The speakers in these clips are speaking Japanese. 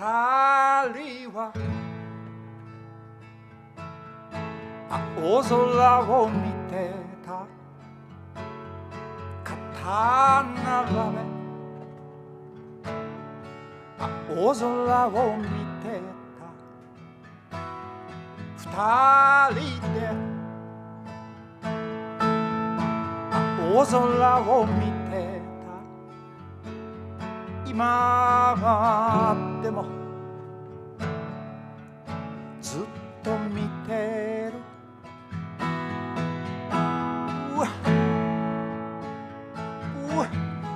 人は青空を見てた。肩並べ青空を見てた。二人で青空を見てた。今でもずっと見てる。うわうわ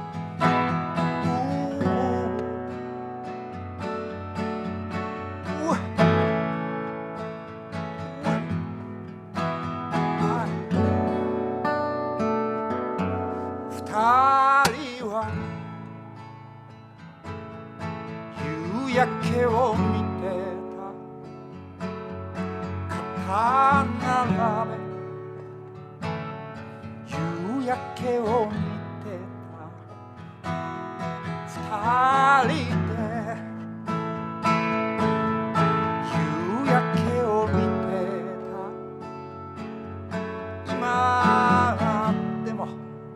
二人は夕焼けを見てた。肩並べ夕焼けを見てた。二人で夕焼けを見てた。今でも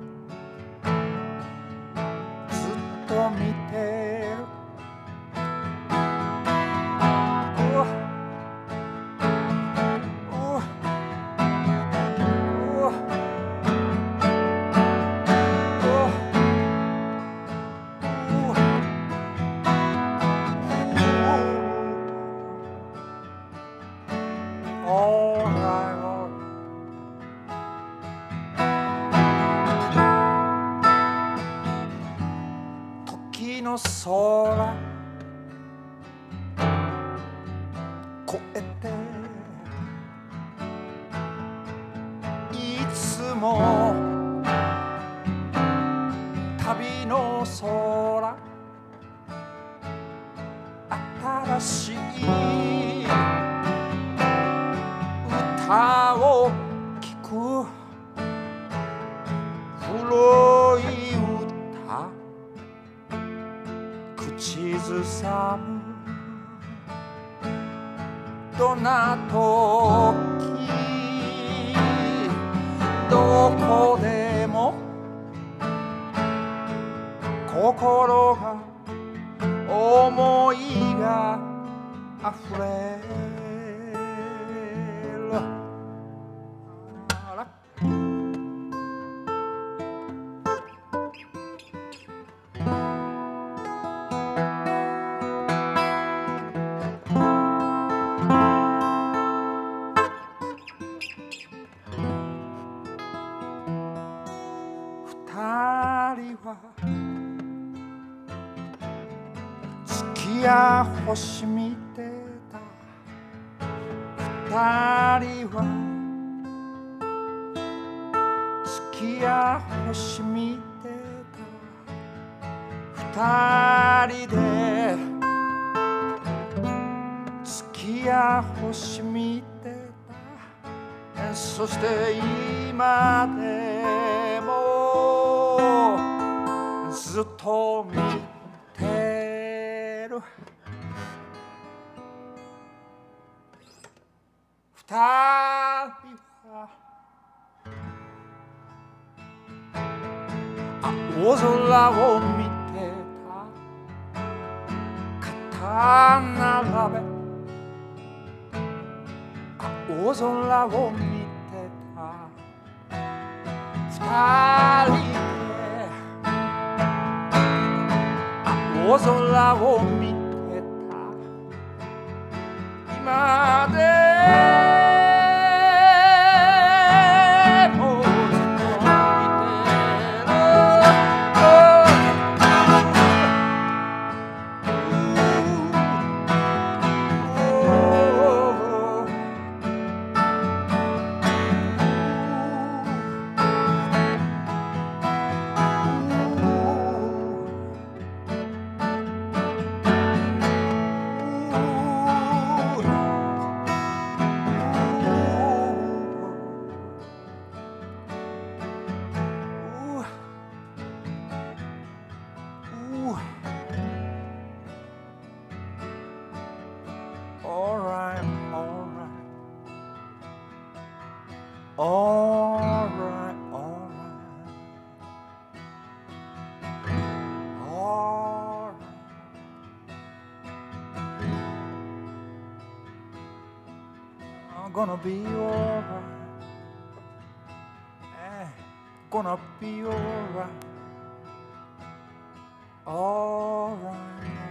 ずっと見てる。時の空越えていつも旅の空新しい歌を聴く。古い歌口ずさむ。どんな時どこでも心が思いがあふれる。あら二人は月や星見てた。二人は月や星見てた。二人で月や星見てた。そして今でもずっと見てる。二人は青空を見てた。肩並べ青空を見てた。二人で青空を見てた。今で gonna be alright. Gonna be alright. Alright.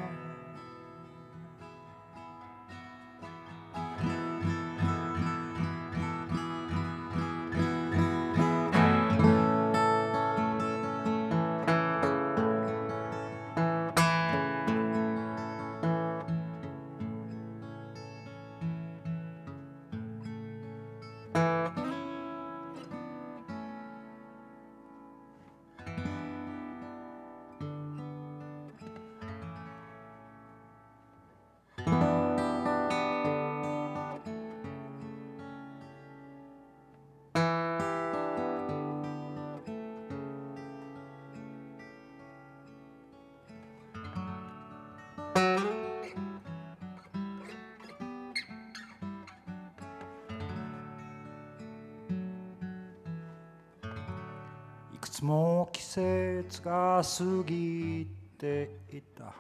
いくつも季節が過ぎていた。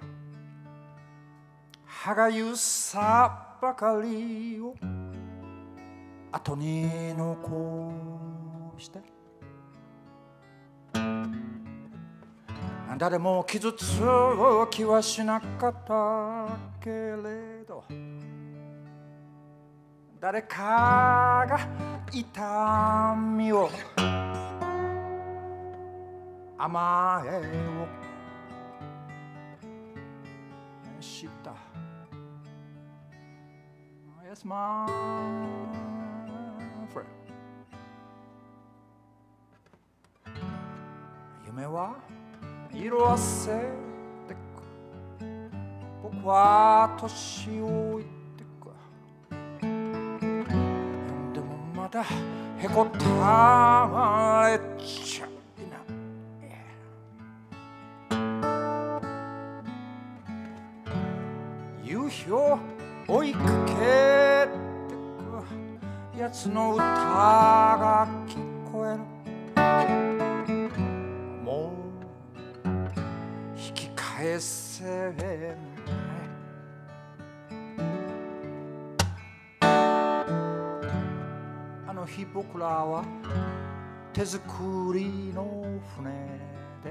歯がゆさばかりを後に残して誰も傷つきはしなかったけれど誰かが痛みを甘えを知った。 Yes, my friend. 夢は色あせてく。僕は年老いてく。でもまだへこたれちゃいない。夕日を追いかけてくやつの歌が聞こえる。もう引き返せない。あの日僕らは手作りの船で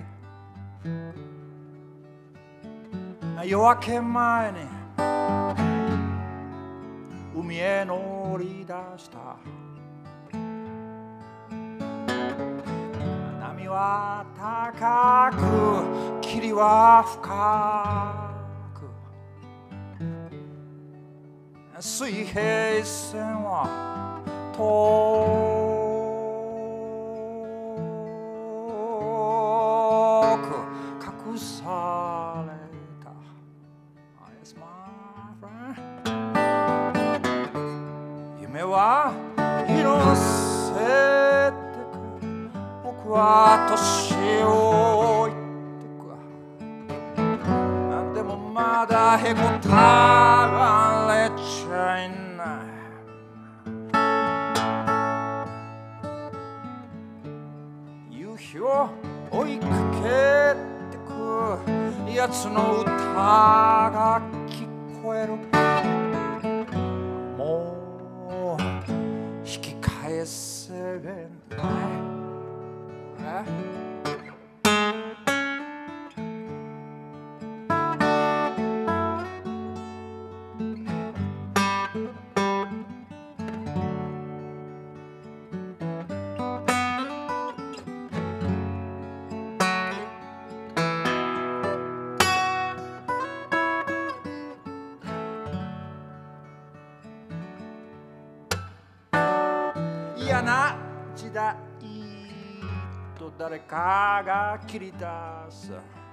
夜明け前に海へ乗り出した。波は高く霧は深く水平線は遠く隠された。Yes, my friend. 夢は色あせてく。僕は年老いてく。でもまだへこたれちゃいない。夕日を追いかけてくやつの歌が聞こえる。もう引き返せない。嫌な時代と誰かが切り出す。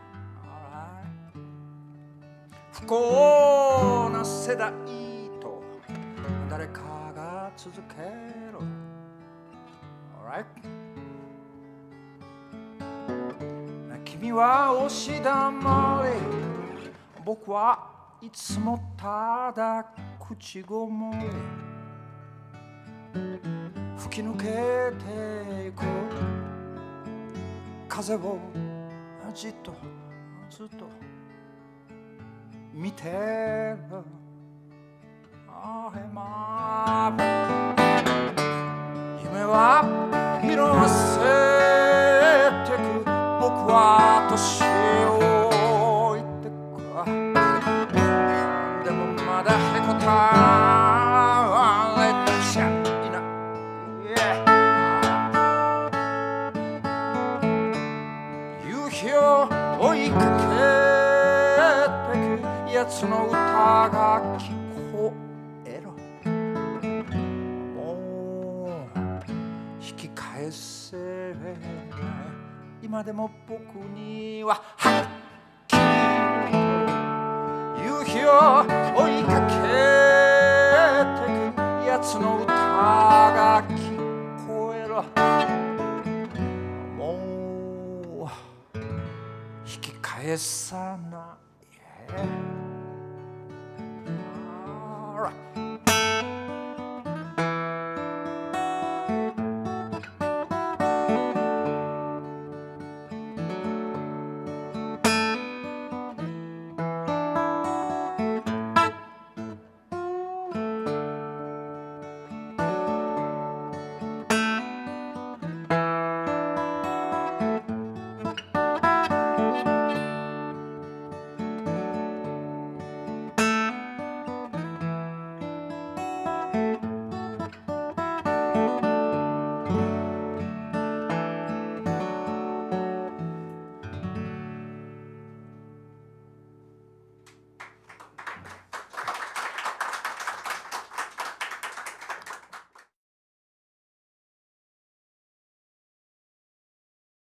不幸な世代と誰かが続ける。Alright? 君は押し黙り、僕はいつもただ口ごもり。吹き抜けていく風をじっとずっと見てる。 夢は色あせてく僕は年老いてくでもまだへこたれちゃいない、夕日を追いかけてくやつの歌が聞こえろ、もう引き返せない今でも僕にははっきり夕日を追いかけてくやつの歌が聞こえろ、もう引き返さない